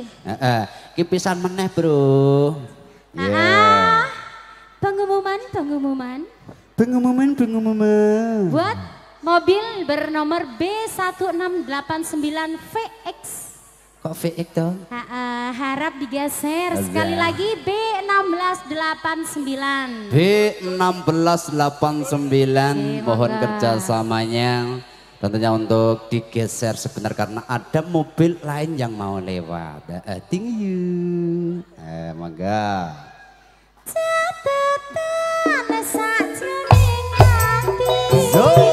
Kipisan meneh bro. Pengumuman. Buat mobil bernomor B1689 VX. Kok VX toh? Harap digeser sekali lagi B1689. B1689 mohon kerjasamanya. Tentunya untuk digeser sebentar karena ada mobil lain yang mau lewat. Tinggi. Mangga. Catatan sajroning ati.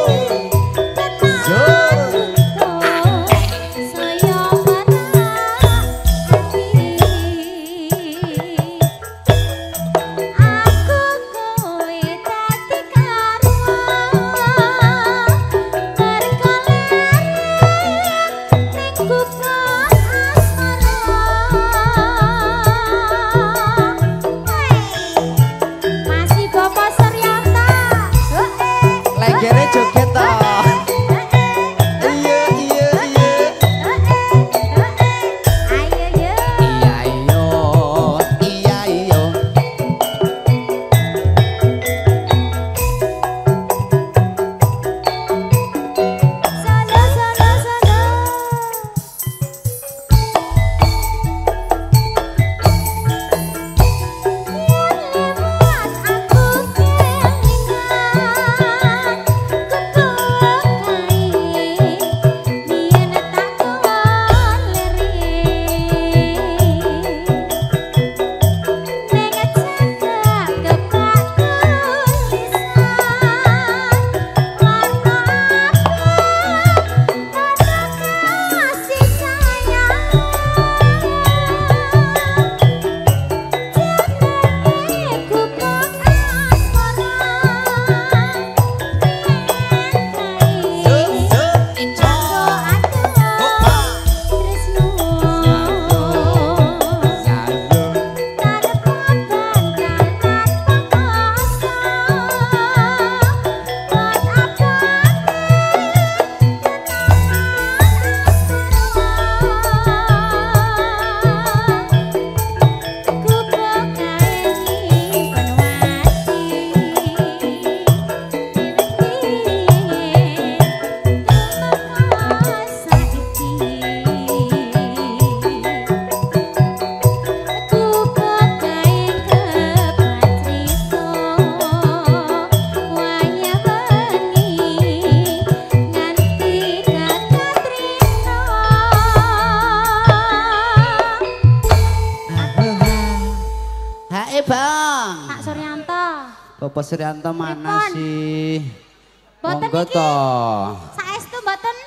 Bapak Suryanto mana sih? Boten Monggo toh. Saestu boten.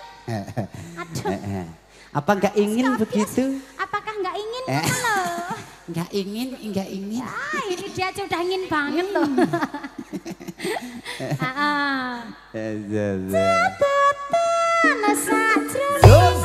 Aduh. Apa enggak ingin begitu? Apakah enggak ingin? Halo. Enggak ingin. Ya, ini dia sudah ingin banget loh. Catatan sajroning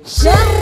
Syur.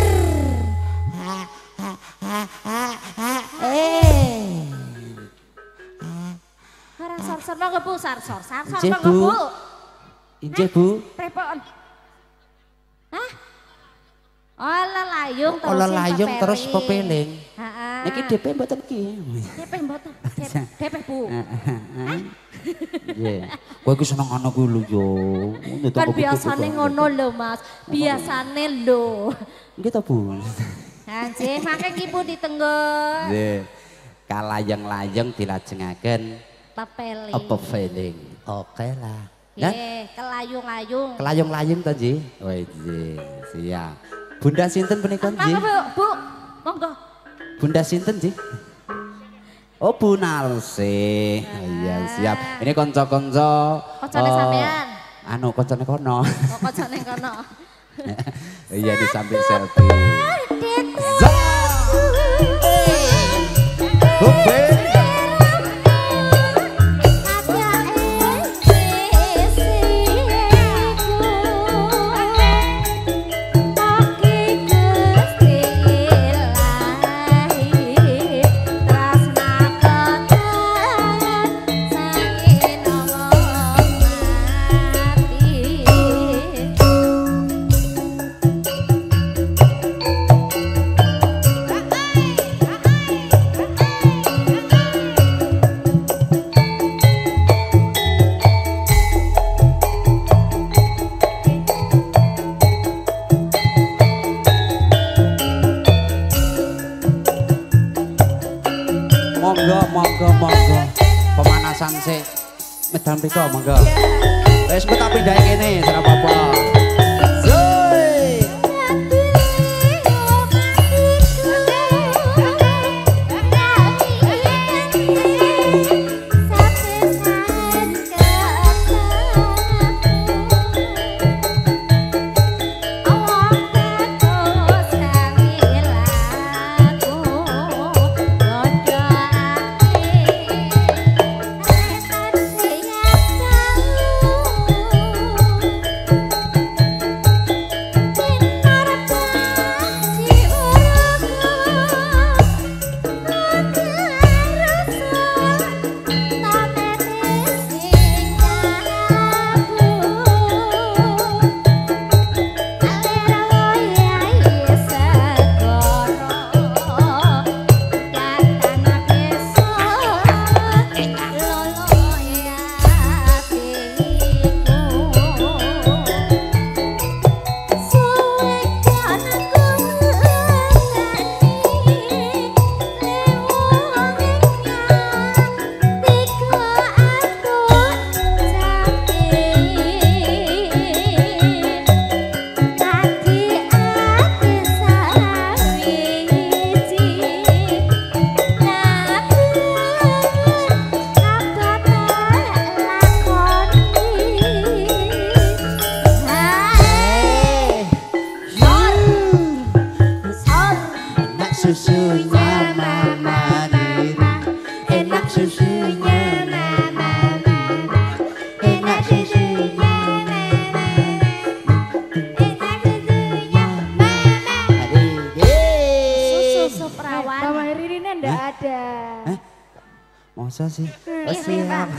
Orang sor-sor monggo Bu, sor-sor Injih, monggo Bu. Bu. Injih, Bu. Prepon. Hah? Oh, lelayung terus. Oh, lelayung terus peperi. pepeling. Heeh. Niki DP mboten ki. DP mboten. DP Bu. Nggih. Kowe iku seneng ana kuwi lho yo. Kan biasane ngono lho Mas. Biasane lho. Nggih to, Bu. Anjir, make ki Bu ditenggon. Nggih. Kalayang-layang dilajengaken Pepeli. pepeling. Oke lah. Nah, Nggih, kelayung-layung. kelayang-layang to, Ji? Oh, nggih. Siap. Bunda sinten punika, Ji? Monggo Bu, Bu. Monggo. Bunda sinten, Ji? Oh, Bu Narsi. Iya, siap. Ini konco-konco. Koncone sampean. Anu, koncone kono. Oh, koncone kono. Iya, di samping selfie. Hope. Monggo. Pemanasan sik. Medan mriko monggo. Wis ku tak pindahe kene, ora apa-apa. Zoi. Susunya mama diri, enak susunya mama diri, enak susunya mama diri. Susu perawan. Mama Ririne ndak ada. Masa sih? Oh, Iya, siap.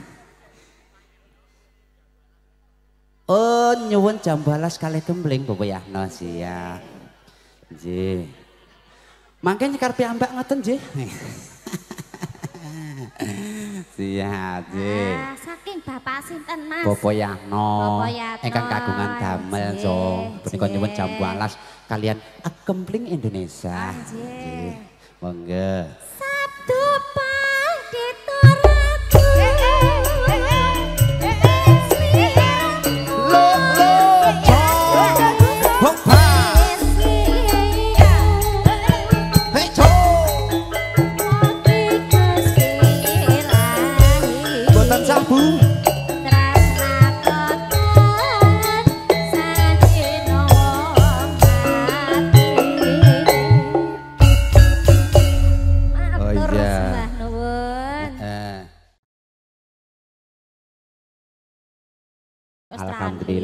Oh, nyuwun jam balas kali kembling Bapak Yahno siap. Nggih. Mangke nyekar piyambak ngoten nggih. Siap, nggih. Saking Bapak sinten Mas? Bapak Yahno. Bapak Yahno. Ingkang kagungan damel Nggih, so. Punika nyuwun nggih. jam balas kalian kembling Indonesia. Nggih. Monggo. Sabtu pagi turaku. Boten sabu.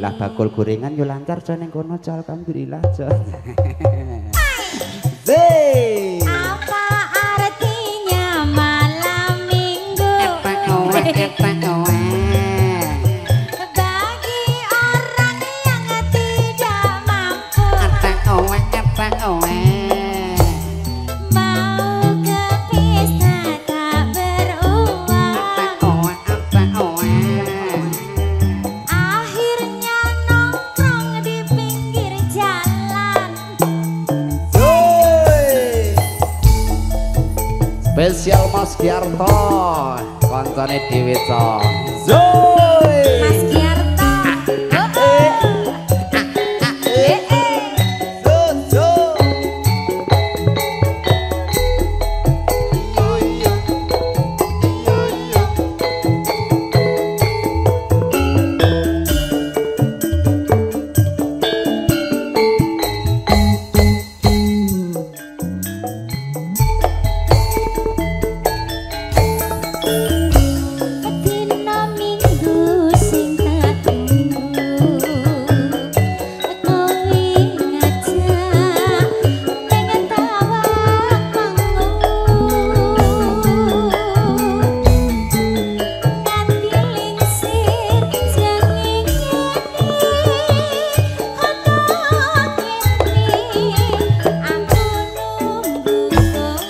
Alhamdulillah bakul gorengan yo lancar co ning kono co alhamdulillah co. Apa artinya malam minggu? Bagi orang yang tidak mampu mau ke pesta tak beruang, akhirnya nongkrong di pinggir jalan. Spesial Mas Giarto koncone dhewe co. Mas Giarto, dina minggu sing tak tunggu, kowe ngajak pengen tawa manggung, nganti lingsir jenging ono kene aku nunggu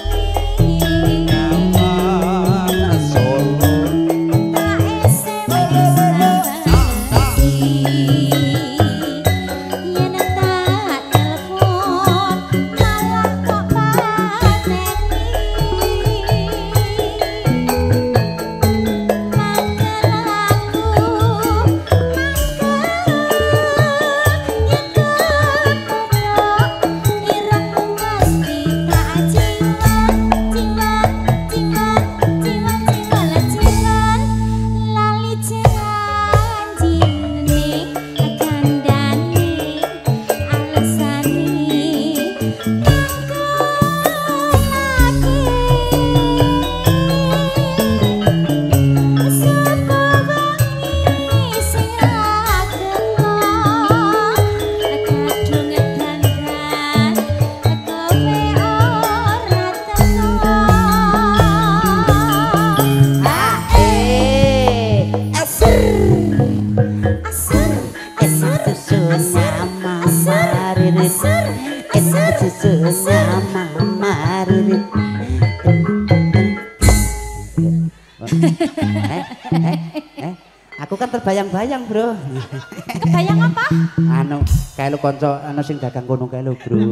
Aku kan terbayang-bayang, Bro. Bayang apa? Anu, kayak lu konco anu sing dagang kono kayak lu, Bro.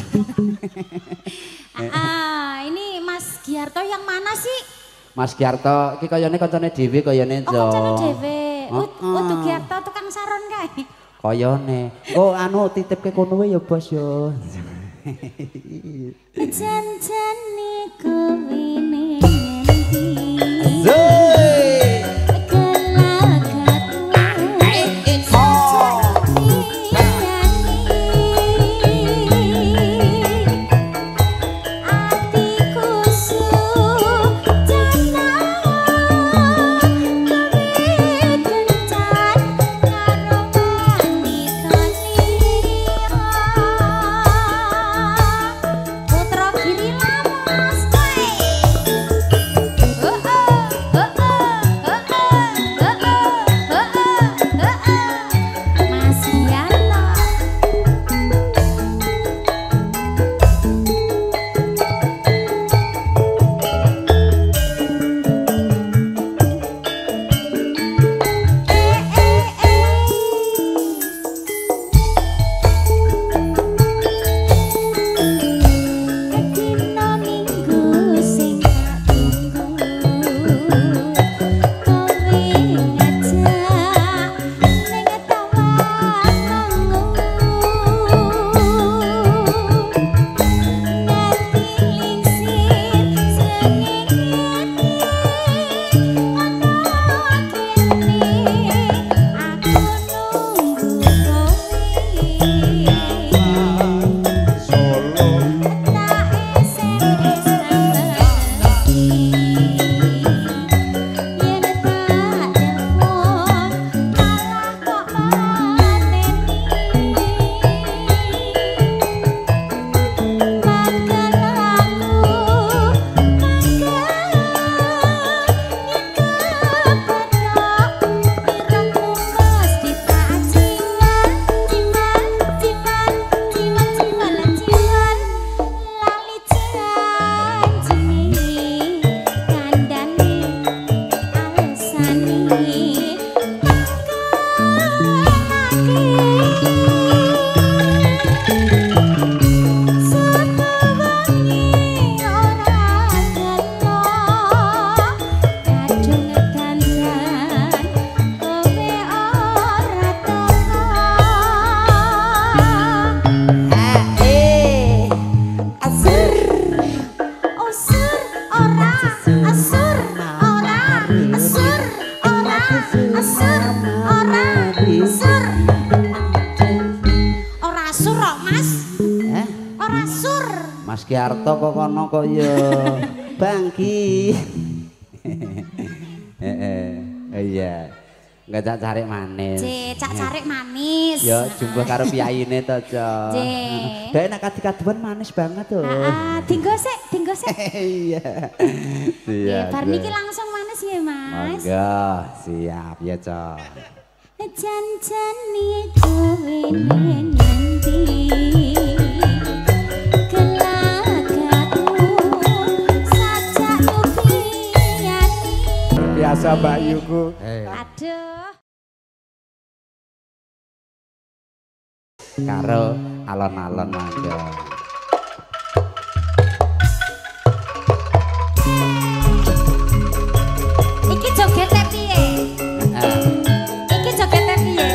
Ini Mas Giarto yang mana sih? Mas Giarto, iki kayane koncone dhewe kayane, Jo. Oh, koncone dhewe. Utu Giarto tukang saron kae. Kayane. Oh, anu titipke kono wae ya, Bos yo. Janjane kowe ning endi? Putra Giri Lampung. Mas Kiarto kok kono kok ya Bangki. Iya. Enggak cak carik manis. Cak carik manis. Ya jumbo karo piyaine to, Cok. Dek nek kadi-kaduan manis banget tuh. Heeh, dinggo sik. Iya. Iya. Bar niki langsung manis ya, Mas. Monggo, siap ya, Cok. Jan-jane kowe nyanyi biasa Mbak Yuku. Aduh. Karo alon-alon mangga. Iki jogete piye? Iki jogete piye?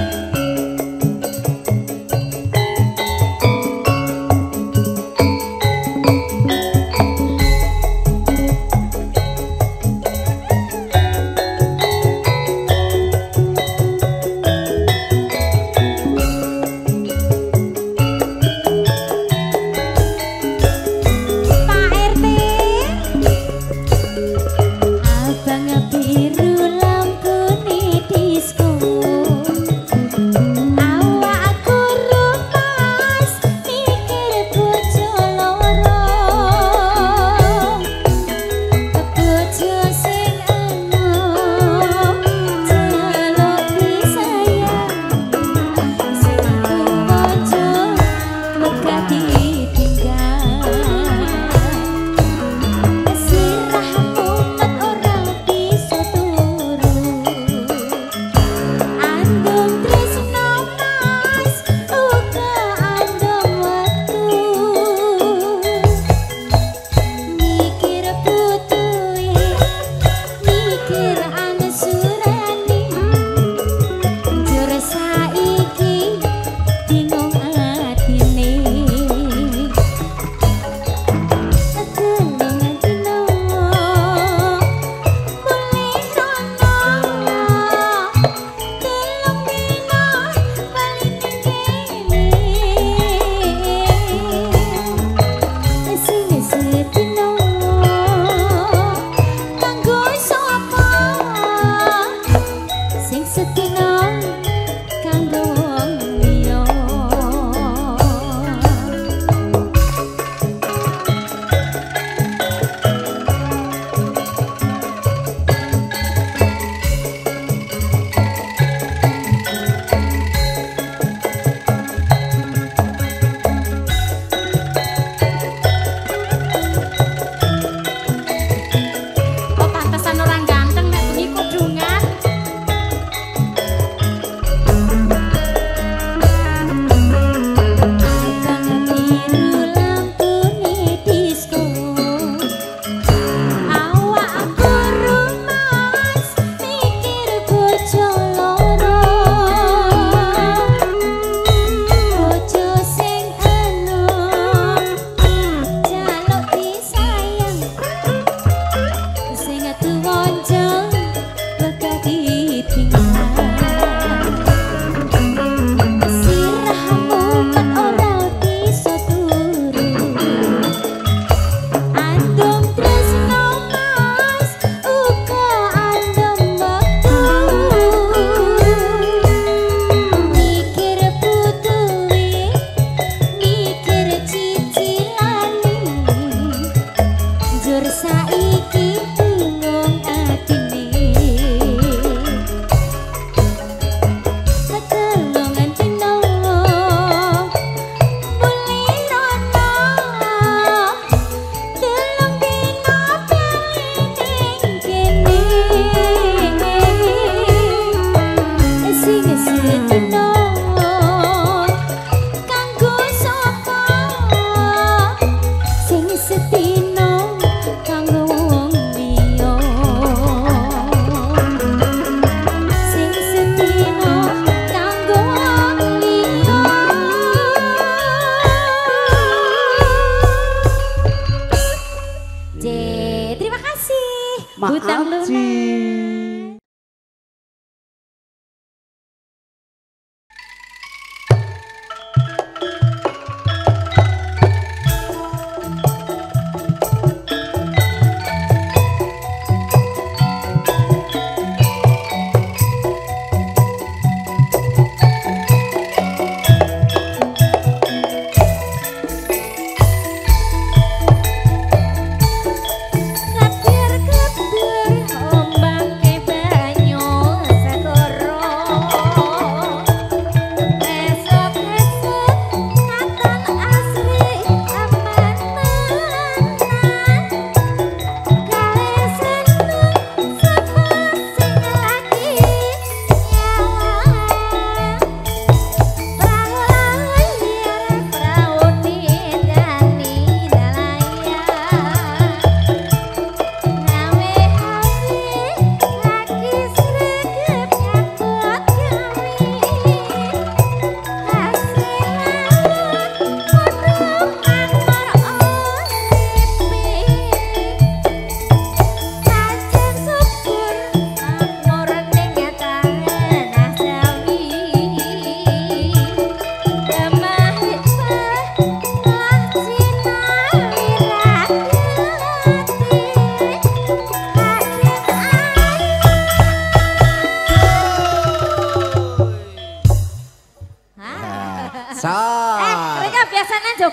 Butang lunak.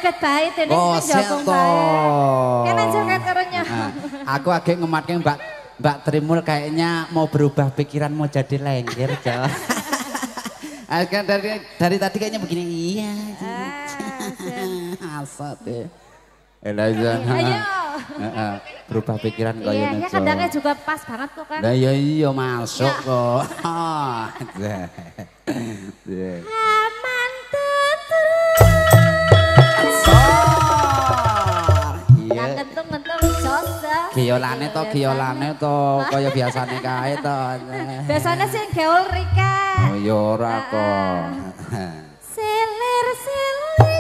joget bae dene Oh, njogong siap bae. toh. Kene joget karo nyo. Aku agak ngematke Mbak Trimul kayaknya mau berubah pikiran mau jadi lengger, Jo. dari tadi kayaknya begini, iya. Asat ya. Ayo. Berubah pikiran kok Iya, ini, ya Jo. kadangnya juga pas banget kok kan. Nah iya masuk Ya. kok. Aman tutur. Iya. Nah, kentung-kentung sosa. Giolane to kaya biasane kae to. Biasanya sih gaul Rika. Oh ya ora kok. Selir-selir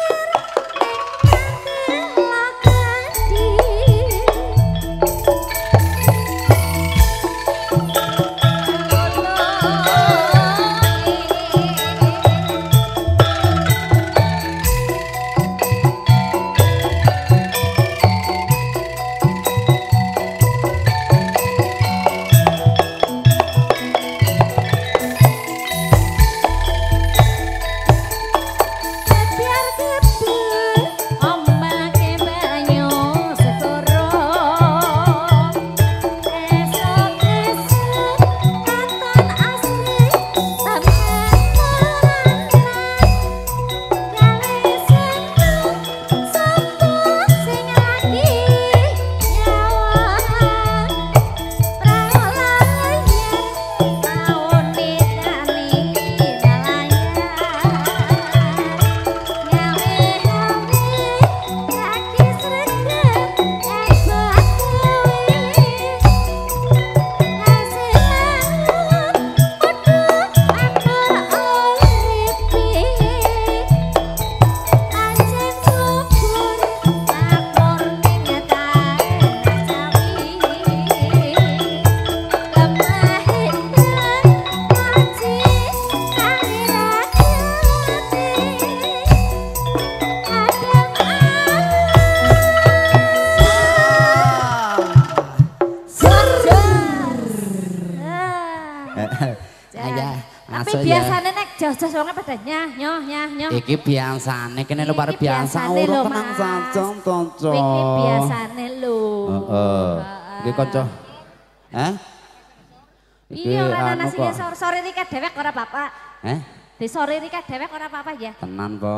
tapi biasanya nek jos-jos wonge pada nyah. Iki biasane kene lho bare Iki biasa biasane lho, ora tenang Mas. saja to. Iki biasane lho. Heeh. Iki kanca. Hah? Iya, ora anu ana sing kok. sore iki dewek ora apa-apa. Heh? Di sore iki dewek ora apa-apa ya. Tenan po.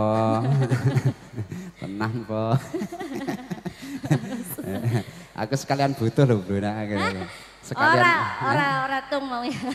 Tenan po. Aku sekalian butuh lho Bro nak ngene. Sekalian. Ora tung mau ya.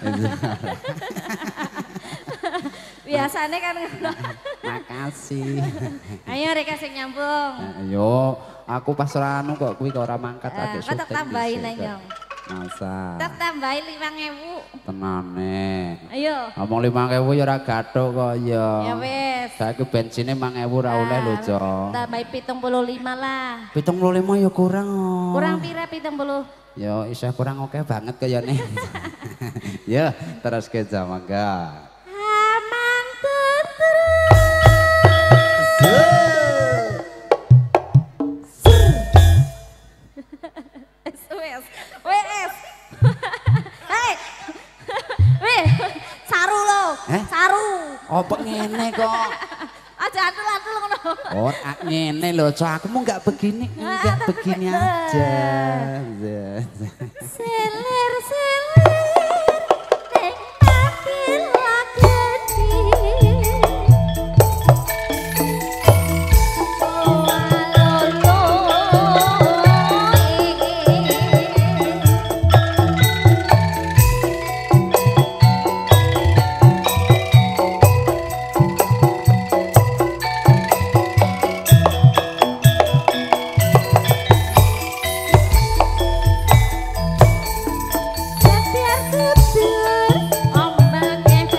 Biasanya kan ngono. Makasih. Ayo rek sing nyambung. Ayo, aku pas ora anu kok kuwi kok ora mangkat adek Kok tak tambahin ae nyong. Masa. Tak tambahin 5.000. Tenane. Ayo. Ngomong 5.000 ya ora gathuk kok ya. Ya wis. Saiki bensine 5.000 ora oleh lho, Jo. Tambahi 75 lah. 75 ya kurang. Kurang pira 70? Ya isih kurang oke banget kayane. Ya, terus ke mangga. Aman Wes. Hei. Weh, saru lo. Saru. Apa ngene kok? Aja antul-antul ngono. Oh, ngene lho, Co. Aku mau enggak begini aja. Selir-selir ning ati lagedi. Biar tidur ombak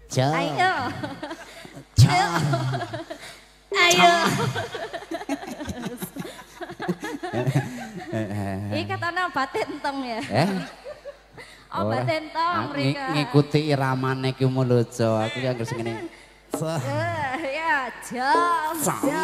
Ayo. Ayo. Ayo. Iki katanya obat entong ya. Obat entong mereka. Ngikuti iramane ki mulujo. Aku yang ngerti ngene. Ya, jos.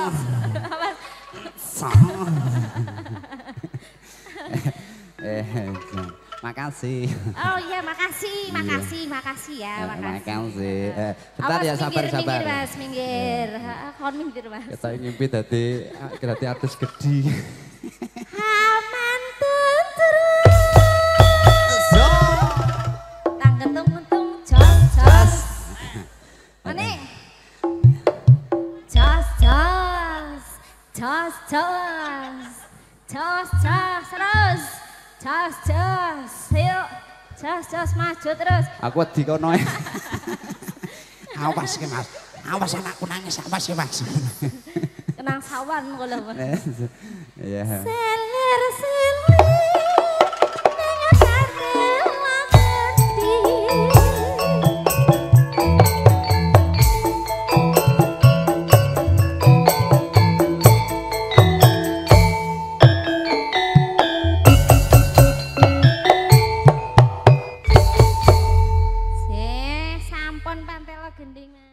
Makasih. Oh iya, makasih ya, makasih. Makasih. Bentar ya, sabar. Minggir Mas, minggir. Kon minggir Mas. Kita ngimpi dadi artis gede. Aman terus. Tang gentung jos. Mane? Jos. Terus. Jos. Ayo. Jos maju terus. Aku wedi kono. Awas ki Mas. Awas anakku nangis, awas ya Mas. Kenang sawan kalau Mas. Iya. Selir dengan rela hati. Sampun pantelo gendingan.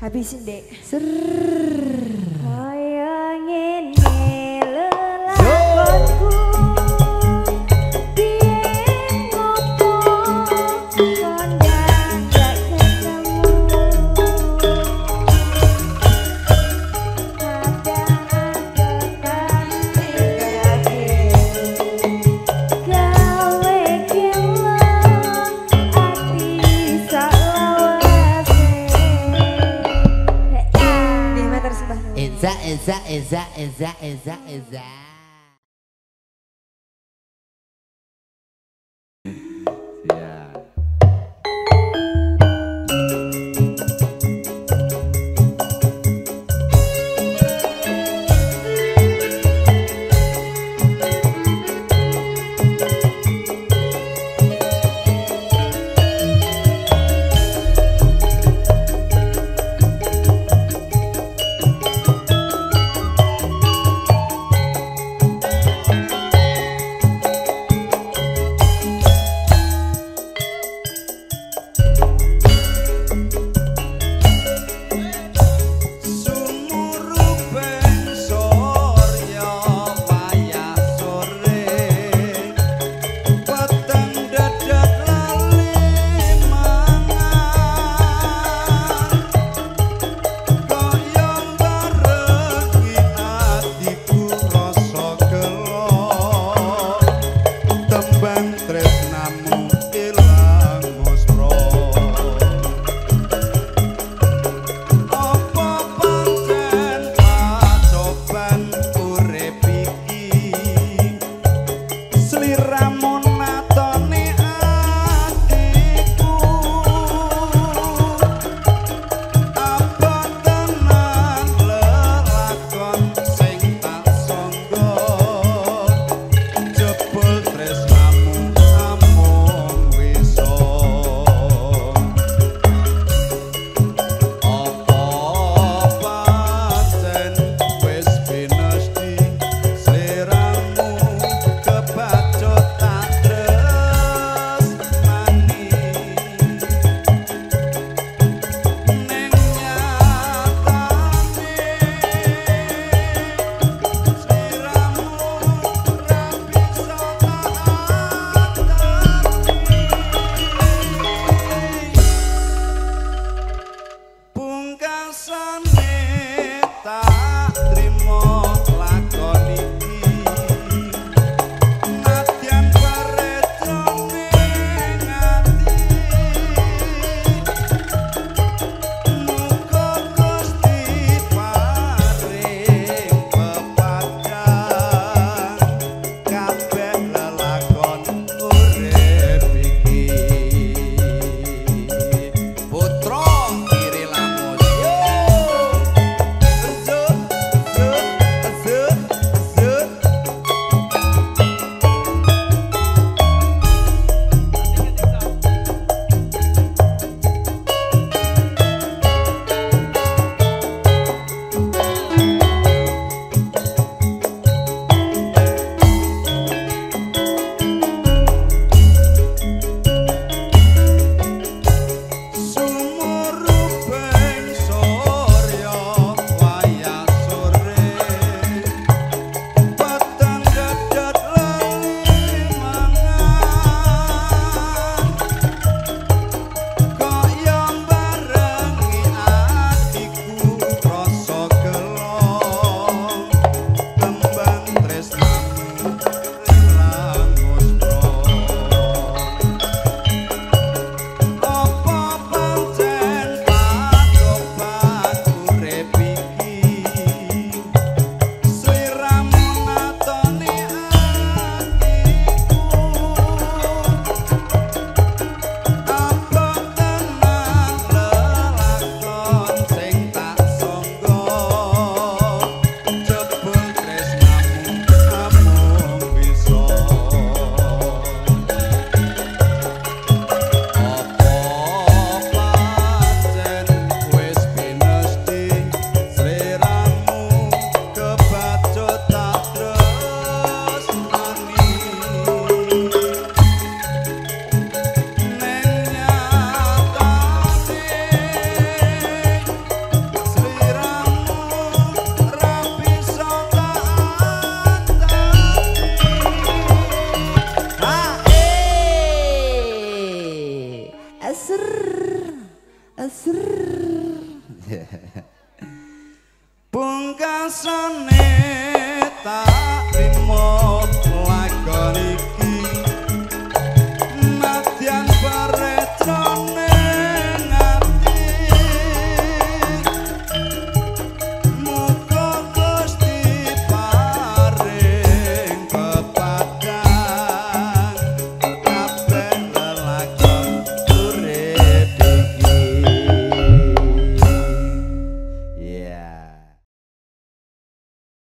Habisin dek. Ser. Kaya ngene lelakonku. Biyen ngopo kondang gak ketemu. Kadang anggetan gawe gelo ati salawase. Nggih matur sembah nuwun. Eza. Pungkasane tak trimo lakon iki nadyan baretrone ngati muga Gusti paring kepadang kabeh lelakon urip iki. Yeah.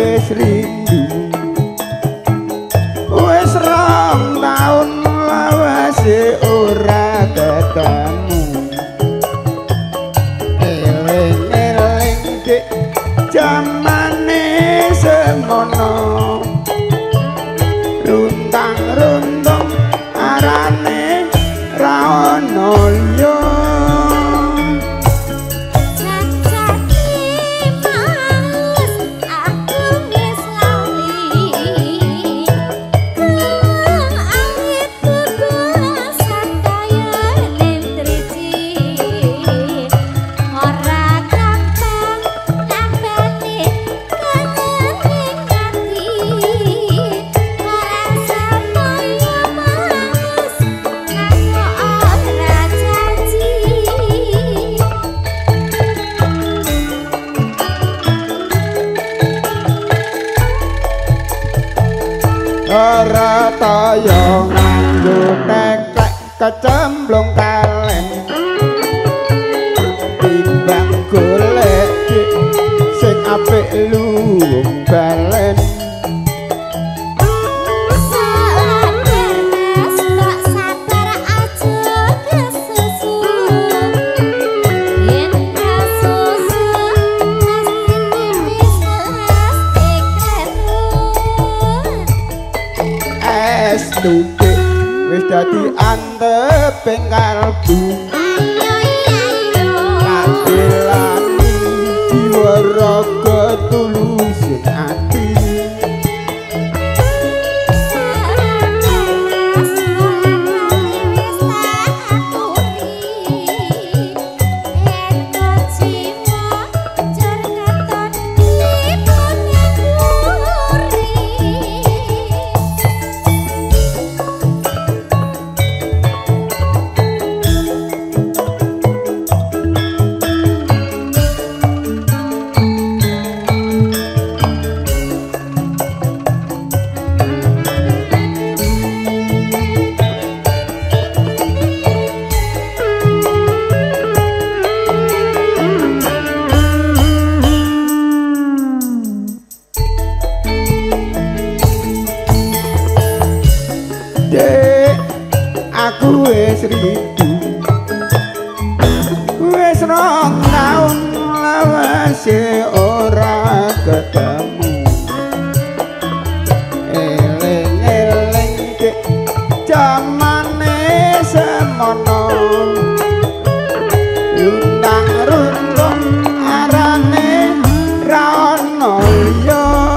wis rindu wis rong taun lawase ora ketemu eling-eling dik jamane semono runtang-runtung arane ra ono liya ora taya nganggo teklek kecemplung kalen timbang golek sing apik luwung balen tutik wis dadi anteping kalbu katilani jiwa raga tulusin ati dek aku wis rindu wis rong taun lawase ora ketemu eling-eling dek jamane semono luntang-runtung arane ra ono liya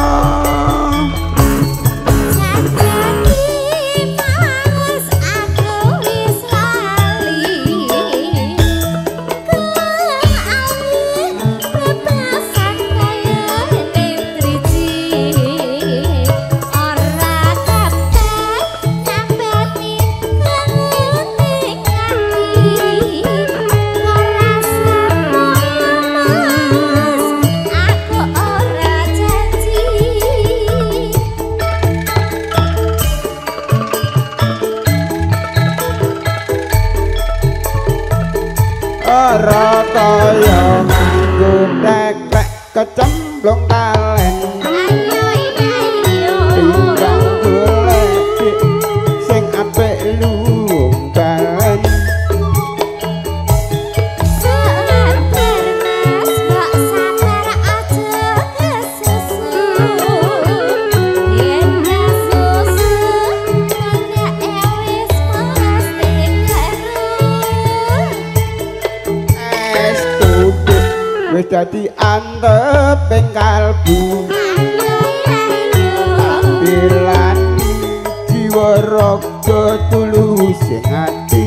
ora kaya nganggo teklek kecemplung kalen timbang golek sing apik luwung balen wis dadi anteping kalbu tampilan jiwa raga tulus sing ati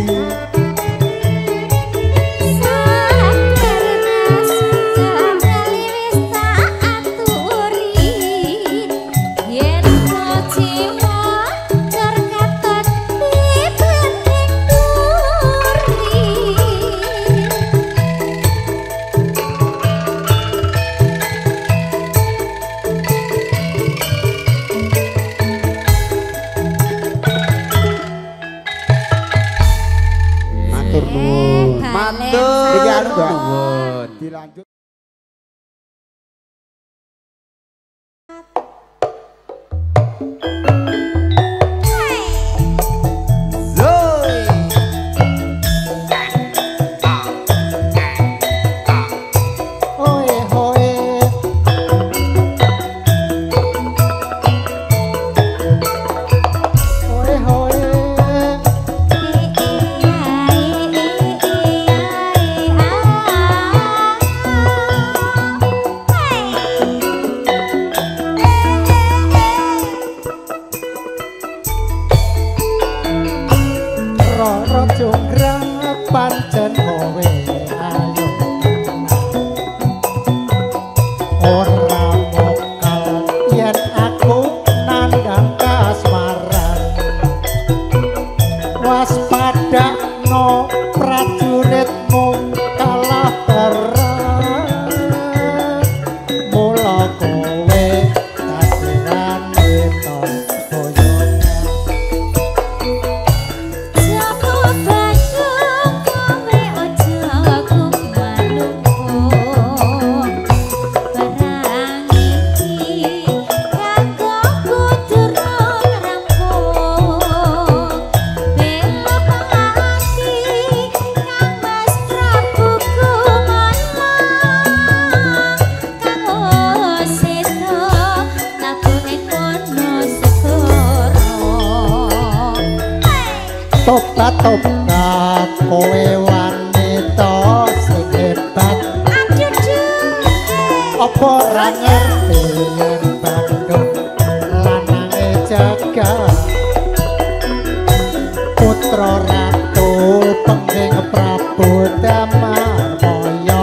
tobat kowe wanita sing hebat apa ora ngerti yen Bandung lanange jagat putra ratu pengging Prabu Damarmaya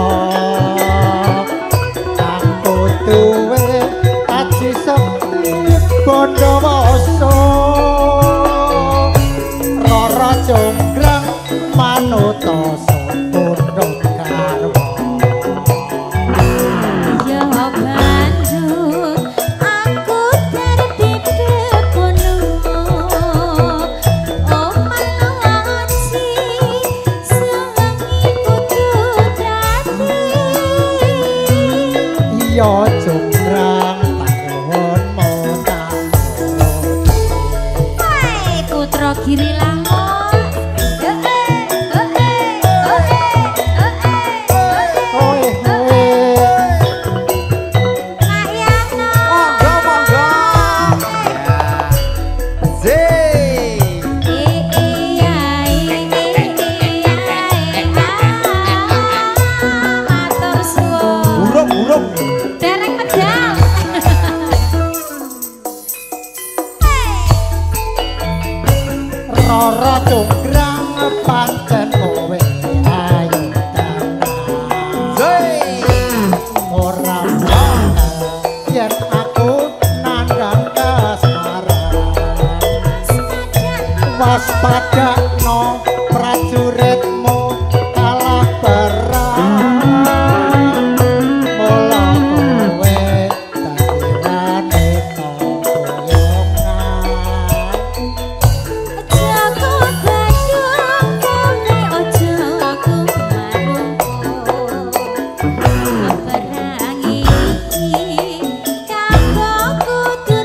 aku duwe aji sekti Bondowoso Rara Jonggrang manuta Bondo Garwa Ya Bandung aku terbit gunung omongan si sewangi kudu dadi iya Jonggrang panuwun monang Hai putra Giri Langon Rara Jonggrang pancen kowe ayu tenan ora bakal yen aku nandhang kasmaran waspadakno prajuritmu kalah perang mula kowe dadi wanita golongan Jago Bandung kowe ojo aku manungko perangi iki kanggo kudu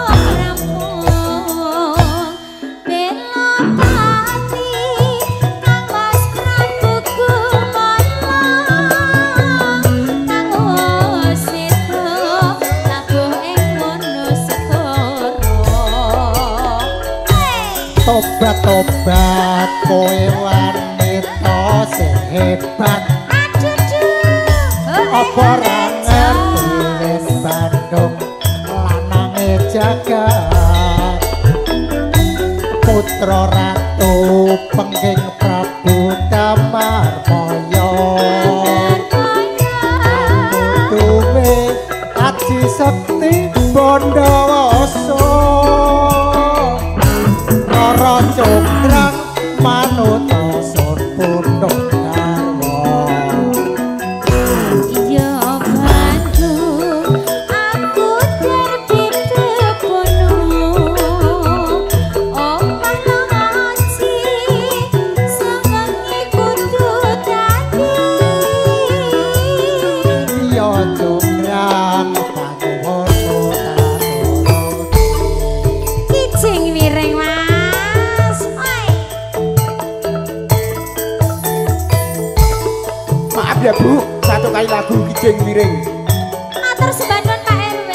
rampung bela pati kang Mas Prabu Kumala kang wasita labuh ing Wonosegoro tobat kowe wanita sing hebat apa ora ngerti yen Bandung lanange jagat putra ratu pengging Prabu Damarmaya duwe aji sekti Bondowoso Rara Jonggrang manuta Bondo Garwa Ya Bandung aku terbit gunung omongan si sewangi kudu dadi iya Jonggrang panuwun kijing miring Mas oi Maaf ya Bu, satu kali lagu kijing miring. matur sebanun Pak RW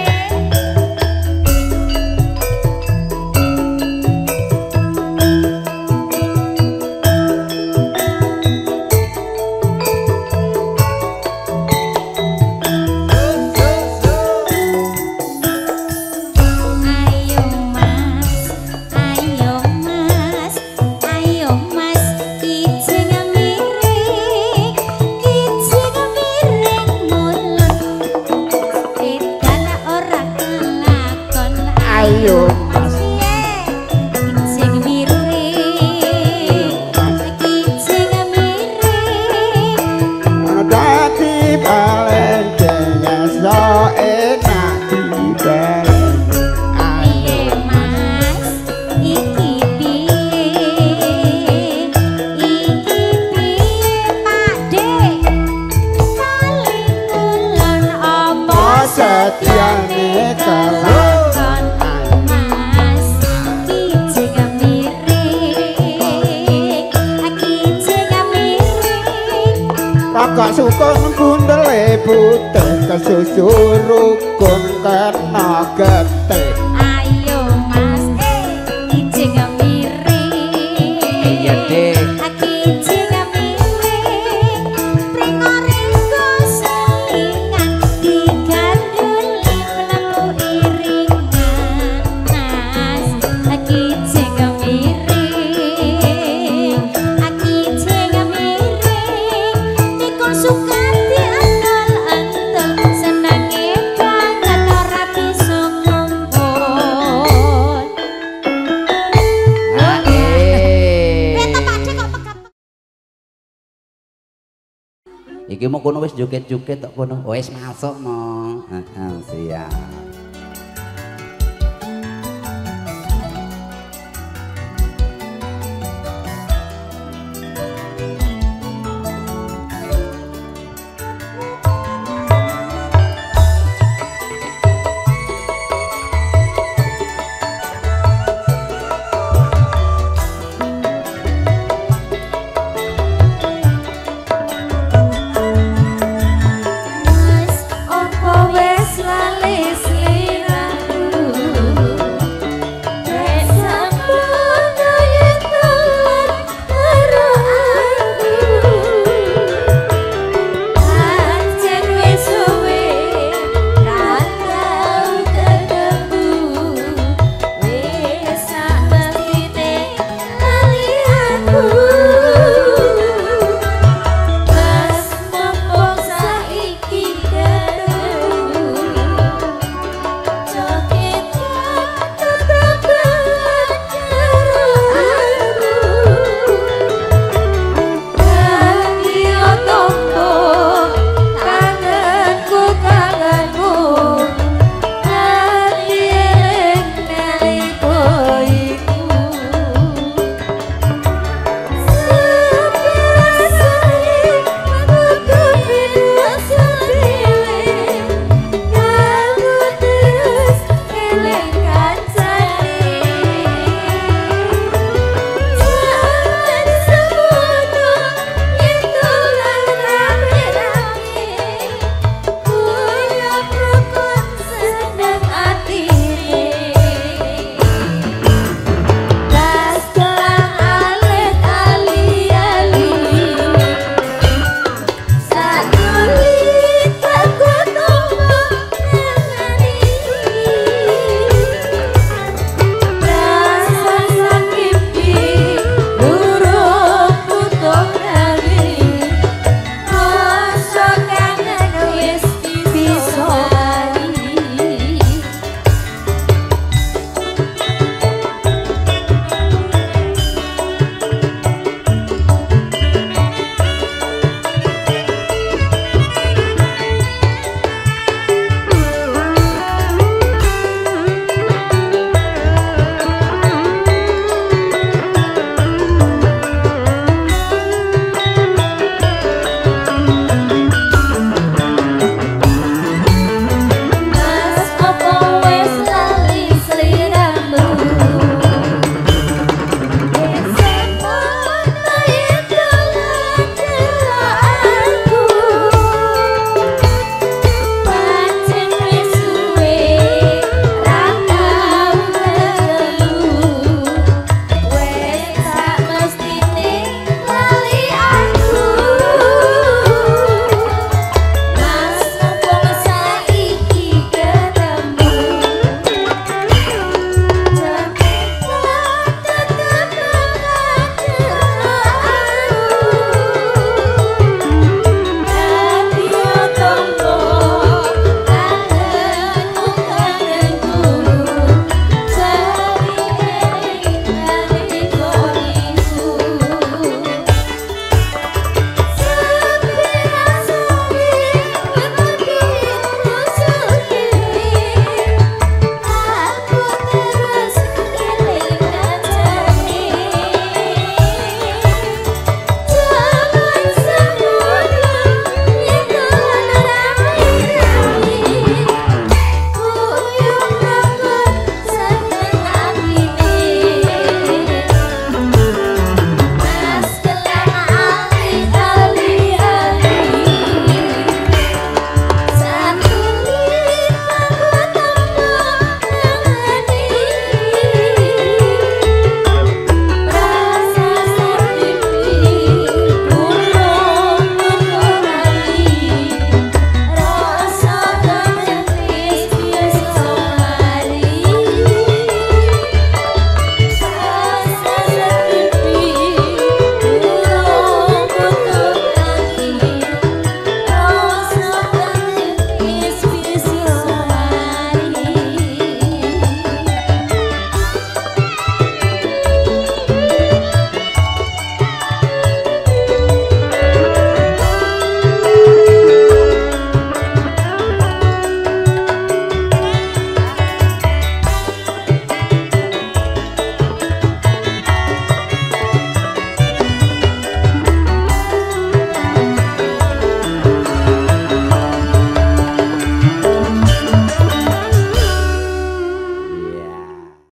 Ayo mas, kijing miring mulun edan ora kelakon Ayo Mas kijing miring ono dadi balen jasa enak dibalen. Ayo mas, iki piye pakde saling ngulon apa Setiane kalau lakon mas kijing miring Kakak sukun bundele putih kesusu rukun kena getih. ayo mas kijing miring Iki mau kono wis joget-joget tok kono. Wis masuk no. Siap.